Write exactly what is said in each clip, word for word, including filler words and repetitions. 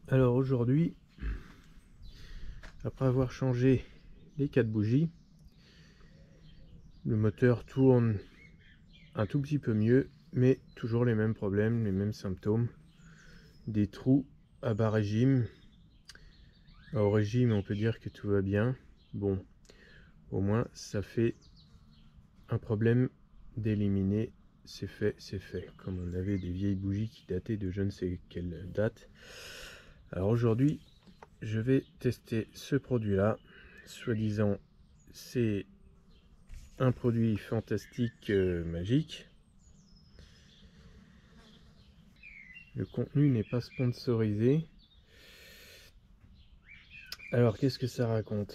Alors aujourd'hui, après avoir changé les quatre bougies, le moteur tourne un tout petit peu mieux, mais toujours les mêmes problèmes, les mêmes symptômes. Des trous à bas régime. Au régime, on peut dire que tout va bien. Bon, au moins ça fait un problème d'éliminer. C'est fait, c'est fait. Comme on avait des vieilles bougies qui dataient de je ne sais quelle date. Alors aujourd'hui, je vais tester ce produit-là. Soi-disant, c'est un produit fantastique, euh, magique. Le contenu n'est pas sponsorisé. Alors, qu'est-ce que ça raconte?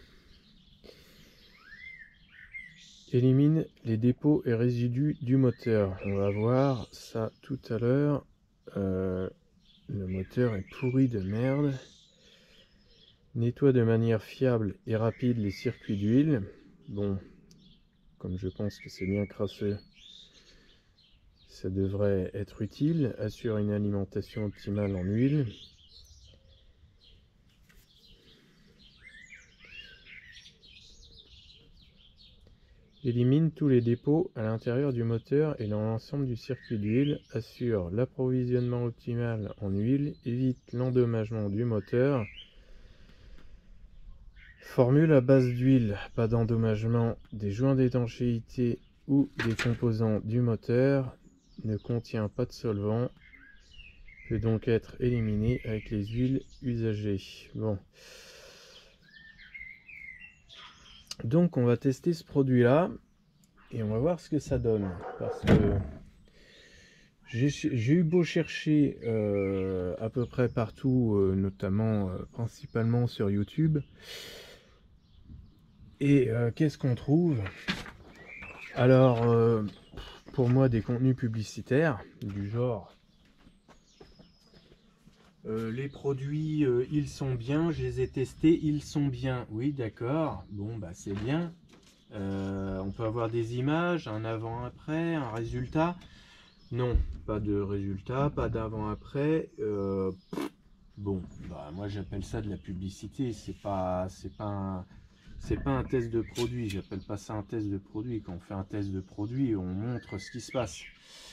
Élimine les dépôts et résidus du moteur. On va voir ça tout à l'heure. Euh, le moteur est pourri de merde. Nettoie de manière fiable et rapide les circuits d'huile. Bon, comme je pense que c'est bien crasseux, ça devrait être utile. Assure une alimentation optimale en huile. Élimine tous les dépôts à l'intérieur du moteur et dans l'ensemble du circuit d'huile. Assure l'approvisionnement optimal en huile. Évite l'endommagement du moteur. Formule à base d'huile. Pas d'endommagement des joints d'étanchéité ou des composants du moteur. Ne contient pas de solvant. Peut donc être éliminé avec les huiles usagées. Bon. Donc on va tester ce produit là et on va voir ce que ça donne, parce que j'ai eu beau chercher euh, à peu près partout, euh, notamment euh, principalement sur YouTube, et euh, qu'est-ce qu'on trouve? Alors euh, pour moi, des contenus publicitaires du genre euh, les produits euh, ils sont bien, je les ai testés, ils sont bien. Oui, d'accord, bon bah c'est bien. Euh, on peut avoir des images, un avant-après, un résultat. Non, pas de résultat, pas d'avant-après. Euh, bon, bah moi j'appelle ça de la publicité. C'est pas, c'est pas, un, c'est pas un test de produit. J'appelle pas ça un test de produit. Quand on fait un test de produit, on montre ce qui se passe.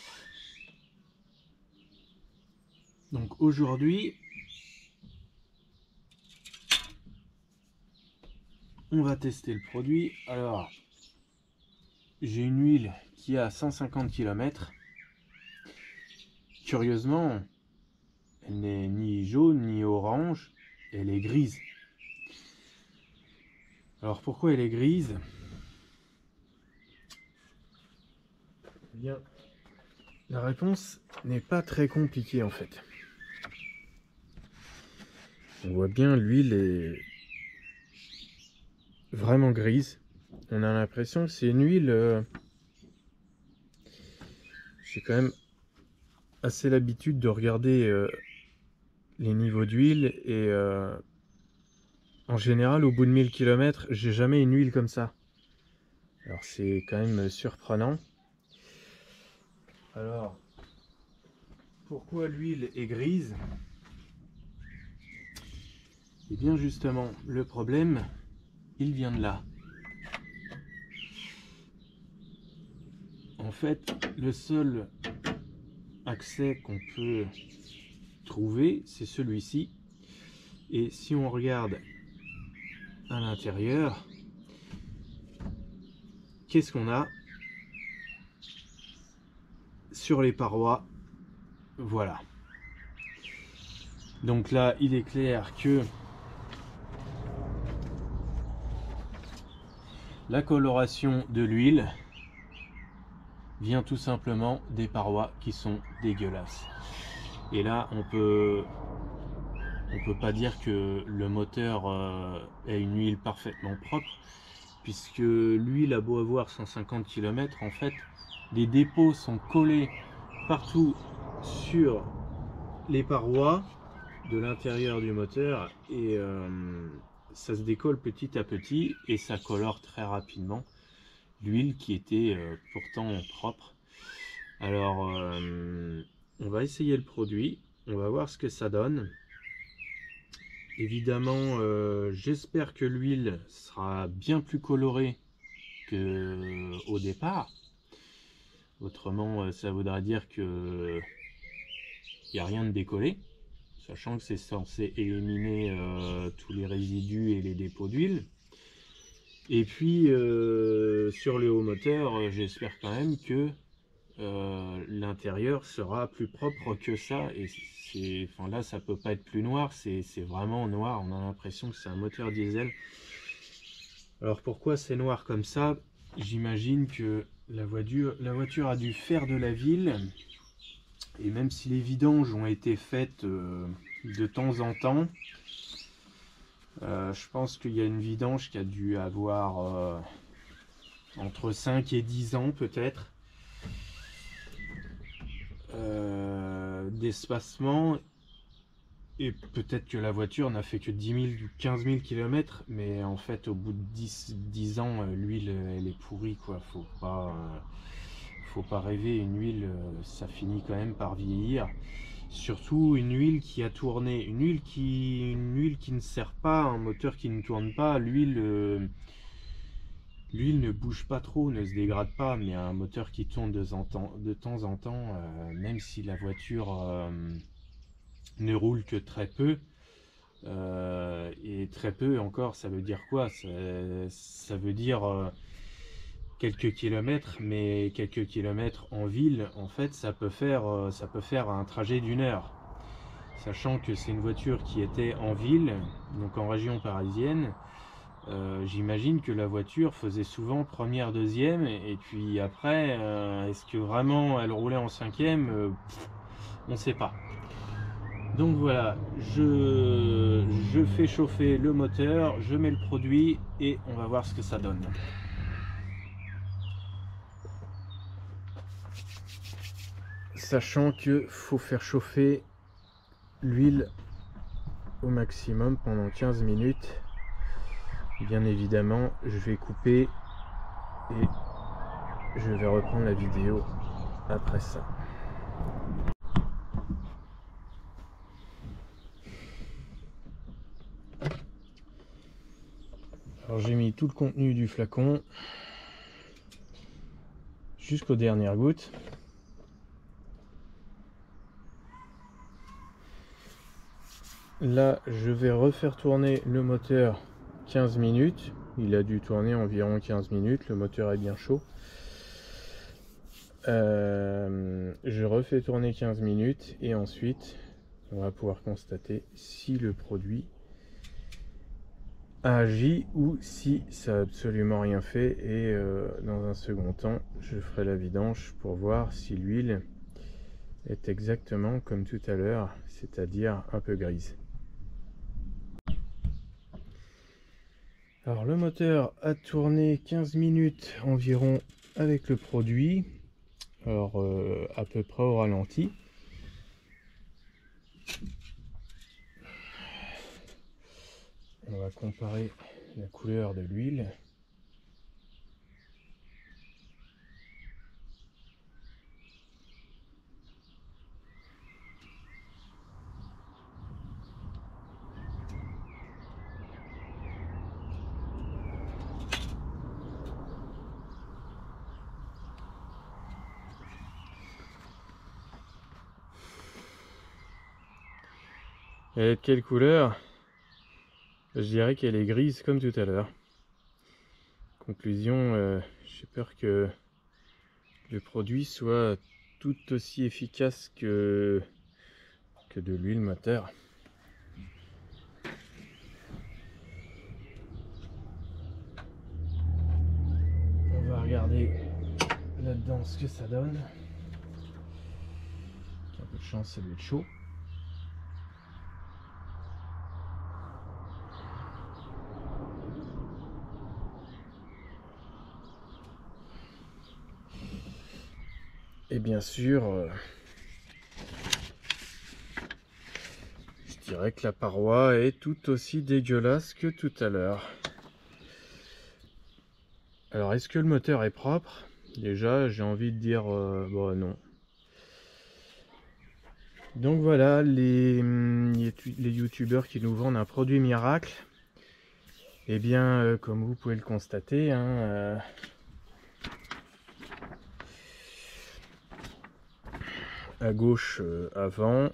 Donc aujourd'hui, on va tester le produit. Alors, j'ai une huile qui a cent cinquante kilomètres. Curieusement, elle n'est ni jaune ni orange, elle est grise. Alors pourquoi elle est grise? Eh bien, la réponse n'est pas très compliquée en fait. On voit bien l'huile est vraiment grise. On a l'impression que c'est une huile... Euh... J'ai quand même assez l'habitude de regarder euh, les niveaux d'huile et euh, en général au bout de mille kilomètres, j'ai jamais une huile comme ça. Alors c'est quand même surprenant. Alors, pourquoi l'huile est grise? Et bien justement, le problème, il vient de là. En fait, le seul accès qu'on peut trouver, c'est celui-ci. Et si on regarde à l'intérieur, qu'est-ce qu'on a sur les parois? Voilà. Donc là, il est clair que la coloration de l'huile vient tout simplement des parois qui sont dégueulasses. Et là, on peut on peut pas dire que le moteur euh, est une huile parfaitement propre, puisque l'huile a beau avoir cent cinquante kilomètres, en fait, les dépôts sont collés partout sur les parois de l'intérieur du moteur et euh, ça se décolle petit à petit et ça colore très rapidement l'huile qui était euh, pourtant propre. Alors euh, on va essayer le produit, on va voir ce que ça donne. évidemment, euh, j'espère que l'huile sera bien plus colorée qu'au départ. Autrement, ça voudra dire que il n'y a rien de décollé, sachant que c'est censé éliminer euh, tous les résidus et les dépôts d'huile. Et puis euh, sur le haut moteur, j'espère quand même que euh, l'intérieur sera plus propre que ça. Et c'est, enfin là, ça peut pas être plus noir, c'est vraiment noir. On a l'impression que c'est un moteur diesel. Alors pourquoi c'est noir comme ça? J'imagine que la voiture, la voiture a dû faire de la ville. Et même si les vidanges ont été faites euh, de temps en temps, euh, je pense qu'il y a une vidange qui a dû avoir euh, entre cinq et dix ans peut-être euh, d'espacement. Et peut-être que la voiture n'a fait que dix mille ou quinze mille kilomètres, mais en fait au bout de dix, dix ans, l'huile elle est pourrie quoi. Faut pas... Euh, faut pas rêver, une huile ça finit quand même par vieillir, surtout une huile qui a tourné, une huile qui une huile qui ne sert pas, un moteur qui ne tourne pas, l'huile euh, l'huile ne bouge pas trop, ne se dégrade pas, mais un moteur qui tourne de, de temps en temps, euh, même si la voiture euh, ne roule que très peu, euh, et très peu encore, ça veut dire quoi? Ça, ça veut dire euh, quelques kilomètres, mais quelques kilomètres en ville, en fait, ça peut faire, ça peut faire un trajet d'une heure. Sachant que c'est une voiture qui était en ville, donc en région parisienne, euh, j'imagine que la voiture faisait souvent première, deuxième, et puis après, euh, est-ce que vraiment elle roulait en cinquième? euh, On ne sait pas. Donc voilà, je, je fais chauffer le moteur, je mets le produit, et on va voir ce que ça donne. Sachant que faut faire chauffer l'huile au maximum pendant quinze minutes. Bien évidemment, je vais couper et je vais reprendre la vidéo après ça. Alors j'ai mis tout le contenu du flacon jusqu'aux dernières gouttes. Là, je vais refaire tourner le moteur quinze minutes. Il a dû tourner environ quinze minutes. Le moteur est bien chaud. Euh, je refais tourner quinze minutes et ensuite, on va pouvoir constater si le produit a agi ou si ça n'a absolument rien fait. Et euh, dans un second temps, je ferai la vidange pour voir si l'huile est exactement comme tout à l'heure, c'est-à-dire un peu grise. Alors le moteur a tourné quinze minutes environ avec le produit, alors euh, à peu près au ralenti. On va comparer la couleur de l'huile. Elle est de quelle couleur? Je dirais qu'elle est grise comme tout à l'heure. Conclusion, euh, j'ai peur que le produit soit tout aussi efficace que, que de l'huile moteur. On va regarder là-dedans ce que ça donne. Avec un peu de chance, ça doit être chaud. Et bien sûr, euh, je dirais que la paroi est tout aussi dégueulasse que tout à l'heure. Alors, est-ce que le moteur est propre? Déjà, j'ai envie de dire, euh, bon, non. Donc voilà, les, les youtubeurs qui nous vendent un produit miracle, et eh bien euh, comme vous pouvez le constater, hein, euh, à gauche euh, avant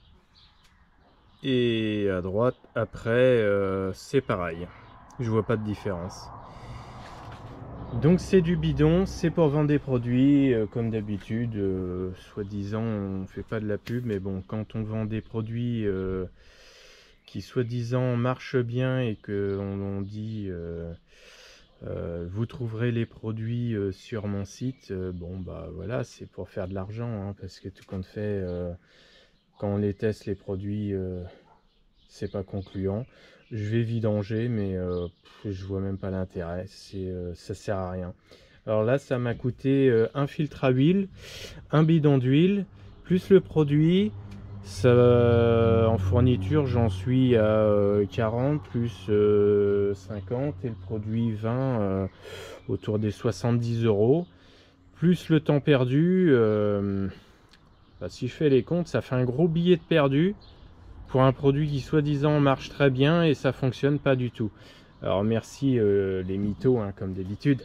et à droite après, euh, c'est pareil, je vois pas de différence. Donc c'est du bidon, c'est pour vendre des produits euh, comme d'habitude, euh, soi-disant on fait pas de la pub, mais bon, quand on vend des produits euh, qui soi-disant marchent bien et que on, on dit euh, euh, vous trouverez les produits euh, sur mon site, euh, bon bah voilà, c'est pour faire de l'argent, hein, parce que tout compte fait, euh, quand on les teste les produits, euh, c'est pas concluant. Je vais vidanger, mais euh, pff, je vois même pas l'intérêt, c'est euh, ça sert à rien. Alors là, ça m'a coûté euh, un filtre à huile, un bidon d'huile, plus le produit. Ça, euh, en fourniture, j'en suis à euh, quarante, plus euh, cinquante, et le produit vingt, euh, autour des soixante-dix euros. Plus le temps perdu, euh, bah, si je fais les comptes, ça fait un gros billet de perdu pour un produit qui soi-disant marche très bien et ça fonctionne pas du tout. Alors merci euh, les mythos, hein, comme d'habitude.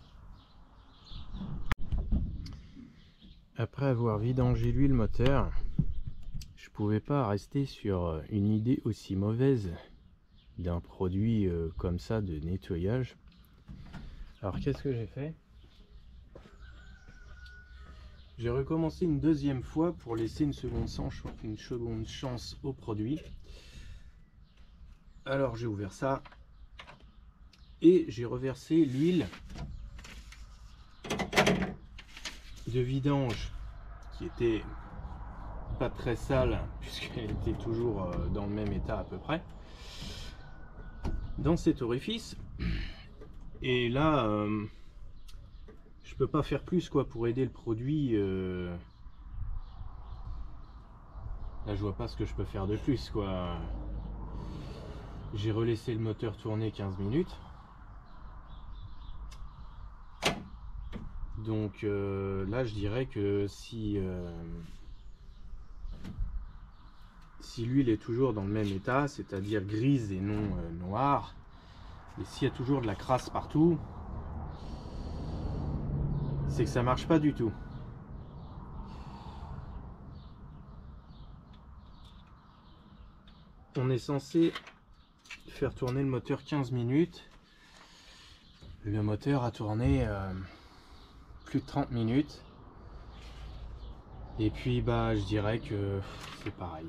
Après avoir vidangé l'huile moteur, je pouvais pas rester sur une idée aussi mauvaise d'un produit euh, comme ça de nettoyage. Alors qu'est-ce que j'ai fait? J'ai recommencé une deuxième fois pour laisser une seconde chance, une seconde chance au produit. Alors j'ai ouvert ça et j'ai reversé l'huile de vidange qui était pas très sale puisqu'elle était toujours dans le même état à peu près dans cet orifice. Et là euh, je peux pas faire plus quoi pour aider le produit. euh... Là je vois pas ce que je peux faire de plus quoi. J'ai relaissé le moteur tourner quinze minutes. Donc euh, là je dirais que si euh, si l'huile est toujours dans le même état, c'est-à-dire grise et non euh, noire, et s'il y a toujours de la crasse partout, c'est que ça marche pas du tout. On est censé faire tourner le moteur quinze minutes. Le moteur a tourné euh, plus de trente minutes. Et puis bah je dirais que c'est pareil.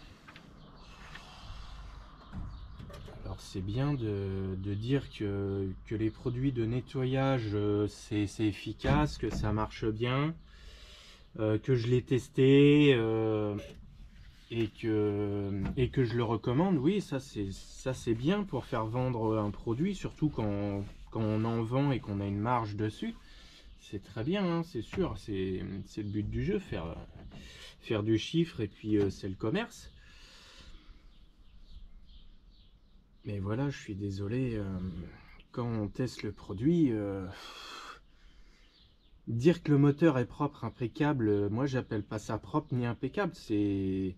Alors c'est bien de, de dire que, que les produits de nettoyage euh, c'est efficace, que ça marche bien, euh, que je l'ai testé euh, et, que, et que je le recommande. Oui, ça c'est ça c'est bien pour faire vendre un produit, surtout quand, quand on en vend et qu'on a une marge dessus. C'est très bien, hein, c'est sûr, c'est le but du jeu, faire, faire du chiffre, et puis euh, c'est le commerce. Mais voilà, je suis désolé, euh, quand on teste le produit, euh, dire que le moteur est propre, impeccable, moi j'appelle pas ça propre ni impeccable, c'est...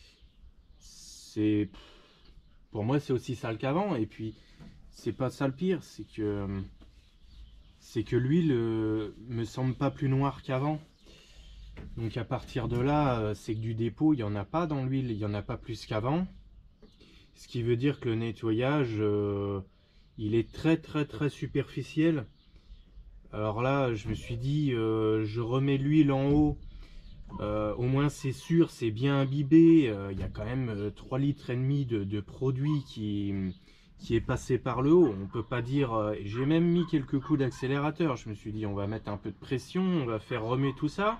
c'est pour moi c'est aussi sale qu'avant, et puis c'est pas ça le pire, c'est que... c'est que l'huile euh, me semble pas plus noire qu'avant. Donc à partir de là, euh, c'est que du dépôt, il n'y en a pas dans l'huile, il n'y en a pas plus qu'avant. Ce qui veut dire que le nettoyage, euh, il est très très très superficiel. Alors là, je me suis dit, euh, je remets l'huile en haut. Euh, au moins c'est sûr, c'est bien imbibé. Euh, il y a quand même euh, trois litres et demi de, de produit qui... qui est passé par le haut. On peut pas dire... Euh, j'ai même mis quelques coups d'accélérateur. Je me suis dit, on va mettre un peu de pression, on va faire remuer tout ça.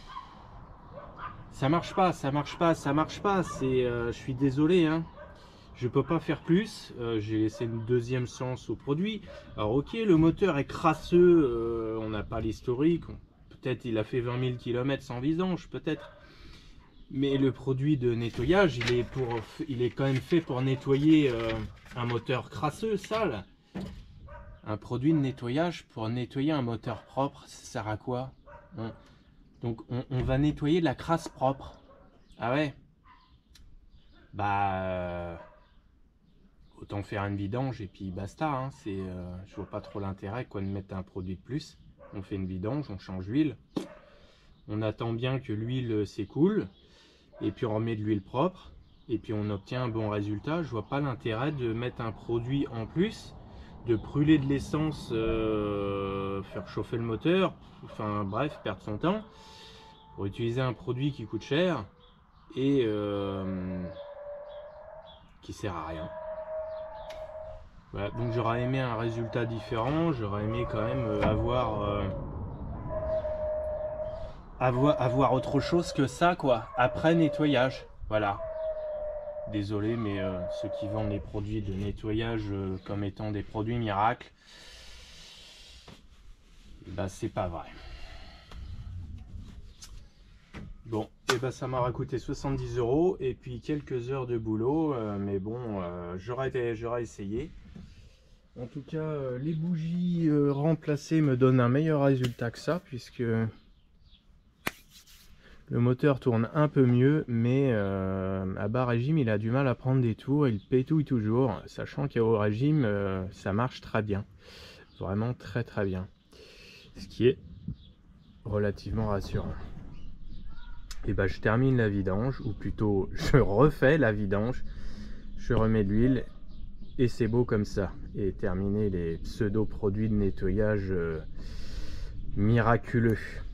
Ça marche pas, ça marche pas, ça marche pas. C'est, euh, je suis désolé, hein. Je peux pas faire plus. Euh, j'ai laissé une deuxième chance au produit. Alors ok, le moteur est crasseux. Euh, on n'a pas l'historique. Peut-être il a fait vingt mille kilomètres sans vidange, peut-être. Mais le produit de nettoyage, il est, pour, il est quand même fait pour nettoyer euh, un moteur crasseux, sale. Un produit de nettoyage pour nettoyer un moteur propre, ça sert à quoi, hein? Donc on, on va nettoyer de la crasse propre. Ah ouais. Bah euh, autant faire une vidange et puis basta, hein. C'est, euh, je vois pas trop l'intérêt quoi de mettre un produit de plus. On fait une vidange, on change l'huile, on attend bien que l'huile s'écoule et puis on remet de l'huile propre et puis on obtient un bon résultat. Je vois pas l'intérêt de mettre un produit en plus, de brûler de l'essence, euh, faire chauffer le moteur, enfin bref, perdre son temps pour utiliser un produit qui coûte cher et euh, qui sert à rien. Voilà, donc j'aurais aimé un résultat différent, j'aurais aimé quand même avoir, euh, avoir, avoir autre chose que ça quoi, après nettoyage, voilà. Désolé, mais euh, ceux qui vendent les produits de nettoyage euh, comme étant des produits miracles, bah c'est pas vrai. Bon, et bah ça m'aura coûté soixante-dix euros et puis quelques heures de boulot, euh, mais bon, euh, j'aurais j'aurais essayé. En tout cas, euh, les bougies euh, remplacées me donnent un meilleur résultat que ça, puisque le moteur tourne un peu mieux, mais euh, à bas régime, il a du mal à prendre des tours, il pétouille toujours, sachant qu'à haut régime, euh, ça marche très bien. Vraiment très très bien. Ce qui est relativement rassurant. Et bah je termine la vidange, ou plutôt je refais la vidange, je remets de l'huile, et c'est beau comme ça. Et terminer les pseudo produits de nettoyage euh, miraculeux.